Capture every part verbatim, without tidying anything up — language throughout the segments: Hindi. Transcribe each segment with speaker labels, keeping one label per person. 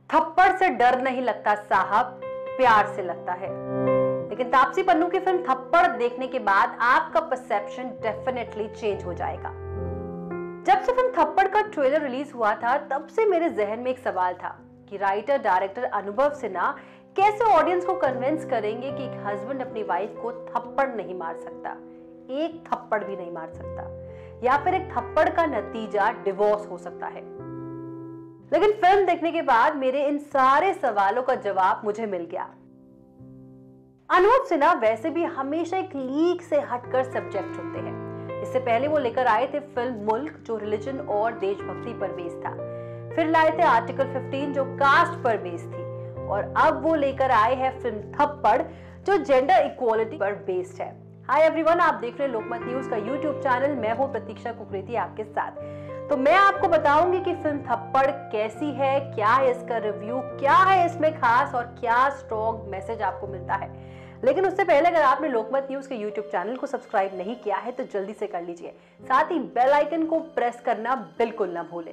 Speaker 1: थप्पड़ से डर नहीं लगता साहब, प्यार से लगता है। लेकिन तापसी पन्नू की फिल्म थप्पड़ देखने के बाद आपका परसेप्शन डेफिनेटली चेंज हो जाएगा। जब से फिल्म थप्पड़ का ट्रेलर रिलीज हुआ था, तब से मेरे जहन में एक सवाल था कि राइटर डायरेक्टर अनुभव सिन्हा कैसे ऑडियंस को कन्विंस करेंगे कि एक हस्बैंड अपनी वाइफ को थप्पड़ नहीं मार सकता, एक थप्पड़ भी नहीं मार सकता, या फिर एक थप्पड़ का नतीजा डिवोर्स हो सकता है। लेकिन फिल्म देखने के बाद मेरे इन सारे सवालों का जवाब मुझे मिल गया। अनुभव सिन्हा वैसे भी हमेशा एक लीक से हटकर सब्जेक्ट चुनते हैं। इससे पहले वो लेकर आए थे फिल्म मुल्क, जो रिलीजन और देशभक्ति पर बेस्ड था। फिर लाए थे आर्टिकल पंद्रह, जो कास्ट पर बेस्ड थी, और अब वो लेकर आए हैं फिल्म थप्पड़, जो जेंडर इक्वालिटी पर बेस्ड है। हाय एवरीवन, आप देख रहे हैं लोकमत न्यूज का यूट्यूब चैनल। मैं हूं प्रतीक्षा कुकरेती आपके साथ। तो मैं आपको बताऊंगी कि फिल्म थप्पड़ कैसी है, क्या है इसका रिव्यू, क्या है इसमें खास और क्या स्ट्रॉन्ग मैसेज आपको मिलता है। लेकिन उससे पहले अगर आपने लोकमत न्यूज के यूट्यूब चैनल को सब्सक्राइब नहीं किया है तो जल्दी से कर लीजिए, साथ ही बेल आइकन को प्रेस करना बिल्कुल ना भूलें।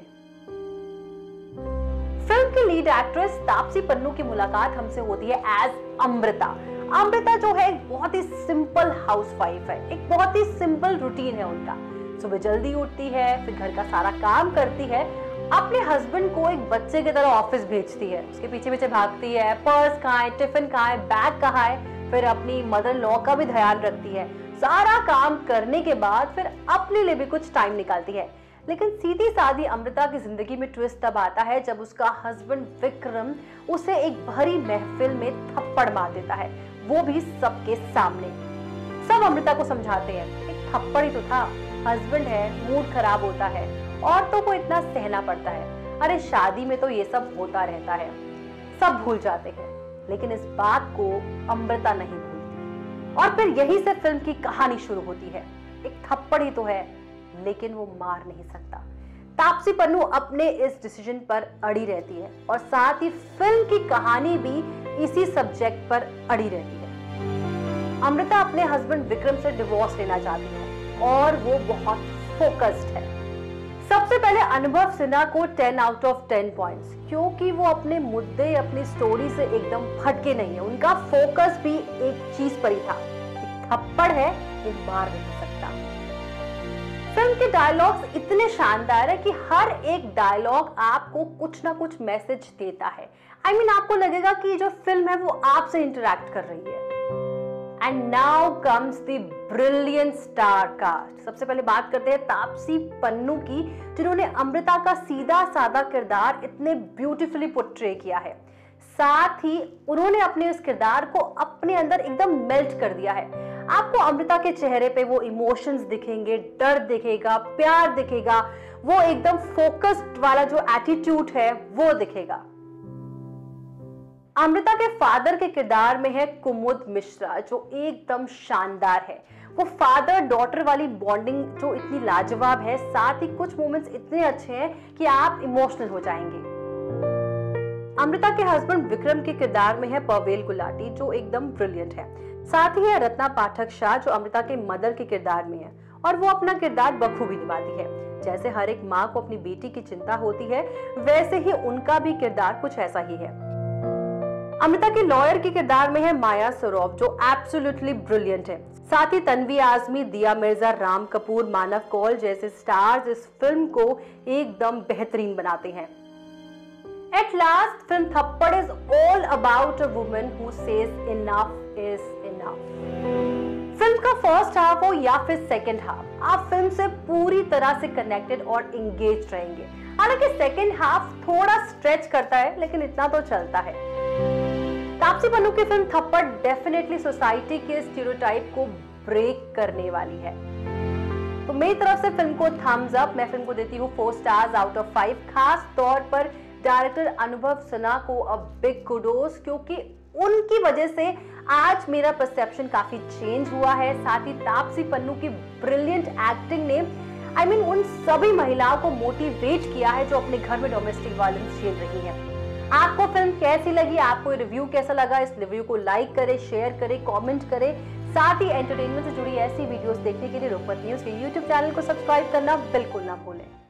Speaker 1: फिल्म की लीड एक्ट्रेस तापसी पन्नू की मुलाकात हमसे होती है एज अमृता। अमृता जो है एक बहुत ही सिंपल हाउसवाइफ है, एक बहुत ही सिंपल रूटीन है उनका। सुबह जल्दी उठती है, फिर घर का सारा काम करती है, अपने हस्बैंड को एक बच्चे की तरह ऑफिस भेजती है, उसके पीछे पीछे भागती है, पर्स कहाँ है, टिफिन कहाँ है, बैग कहाँ है, फिर अपनी मदर लॉ का भी ध्यान रखती है। सारा काम करने के बाद फिर अपने लिए भी कुछ टाइम निकालती है। लेकिन सीधी सादी अमृता की जिंदगी में ट्विस्ट तब आता है जब उसका हस्बैंड विक्रम उसे एक भरी महफिल में थप्पड़ मार देता है, वो भी सबके सामने। सब अमृता को समझाते हैं, एक थप्पड़ ही तो था, हस्बैंड है, मूड खराब होता है, औरतों को इतना सहना पड़ता है, अरे शादी में तो ये सब होता रहता है। सब भूल जाते हैं, लेकिन इस बात को अमृता नहीं भूलती। और फिर यहीं से फिल्म की कहानी शुरू होती है। एक थप्पड़ ही तो है, लेकिन वो मार नहीं सकता। तापसी पन्नू अपने इस डिसीजन पर अड़ी रहती है और साथ ही फिल्म की कहानी भी इसी सब्जेक्ट पर अड़ी रहती है। अमृता अपने हस्बैंड विक्रम से डिवोर्स लेना चाहती है और वो बहुत फोकस्ड है। सबसे पहले अनुभव सिन्हा को ten out of ten points, क्योंकि वो अपने मुद्दे, अपनी स्टोरी से एकदम भटके नहीं है। उनका फोकस भी एक चीज पर ही था, थप्पड़ है, वो मार नहीं सकता। फिल्म के डायलॉग्स इतने शानदार है कि हर एक डायलॉग आपको कुछ ना कुछ मैसेज देता है। आई I मीन mean, आपको लगेगा कि जो फिल्म है वो आपसे इंटरैक्ट कर रही है। And now comes the brilliant star cast. सबसे पहले बात करते हैं तापसी पन्नू की, जिन्होंने अमृता का सीधा साधा किरदार इतने ब्यूटीफुली पोर्ट्रे किया है। साथ ही उन्होंने अपने उस किरदार को अपने अंदर एकदम मेल्ट कर दिया है। आपको अमृता के चेहरे पे वो इमोशंस दिखेंगे, डर दिखेगा, प्यार दिखेगा, वो एकदम फोकस्ड वाला जो एटीट्यूड है वो दिखेगा। अमृता के फादर के किरदार में है कुमुद मिश्रा, जो एकदम शानदार है। वो फादर डॉटर वाली बॉन्डिंग जो इतनी लाजवाब है, साथ ही कुछ मोमेंट्स इतने अच्छे हैं कि आप इमोशनल हो जाएंगे। अमृता के हस्बैंड विक्रम के किरदार में है परवेल गुलाटी, जो एकदम ब्रिलियंट है। साथ ही है रत्ना पाठक शाह, जो अमृता के मदर के किरदार में है, और वो अपना किरदार बखूबी निभाती है। जैसे हर एक माँ को अपनी बेटी की चिंता होती है, वैसे ही उनका भी किरदार कुछ ऐसा ही है। अमृता के लॉयर के किरदार में है माया सरोफ, जो एब्सोल्युटली ब्रिलियंट है। साथ ही तन्वी आजमी, दिया मिर्जा, राम कपूर, मानव कौल जैसे स्टार्स इस फिल्म को एकदम बेहतरीन बनाते हैं। At last, film Thappad is all about a woman who says enough is enough. Film का फर्स्ट हाफ हो या फिर सेकंड हाफ, आप फिल्म से पूरी तरह से कनेक्टेड और एंगेज रहेंगे। हालांकि सेकंड हाफ थोड़ा स्ट्रेच करता है, लेकिन इतना तो चलता है। तापसी पन्नू की फिल्म थप्पड़ डेफिनेटली सोसाइटी के स्टीरियोटाइप को ब्रेक करने वाली है। तो मेरी तरफ से फिल्म को थम्स अप। मैं फिल्म को देती हूँ four stars out of five. खास तौर पर डायरेक्टर अनुभव सिन्हा को अ बिग कुडोस, क्योंकि उनकी वजह से आज मेरा परसेप्शन काफी चेंज हुआ है। साथ ही तापसी पन्नू की ब्रिलियंट एक्टिंग ने आई I मीन mean, उन सभी महिलाओं को मोटिवेट किया है जो अपने घर में डोमेस्टिक वायलेंस झेल रही हैं। आपको फिल्म कैसी लगी, आपको रिव्यू कैसा लगा, इस रिव्यू को लाइक करें, शेयर करें, कमेंट करें। साथ ही एंटरटेनमेंट से जुड़ी ऐसी वीडियोस देखने के लिए लोकमत न्यूज के यूट्यूब चैनल को सब्सक्राइब करना बिल्कुल ना भूलें।